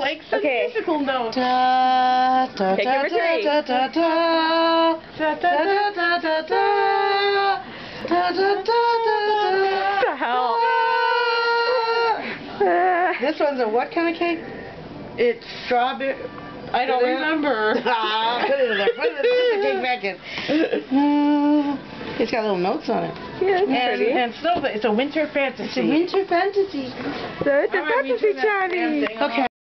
like some musical notes. Take number 3. What the hell? This one's a what kind of cake? It's strawberry. I don't remember. Put it in there. Put the cake back in. It's got little notes on it. Yeah, it's pretty. And snow. It's a winter fantasy. So it's a fantasy, Charlie. Okay.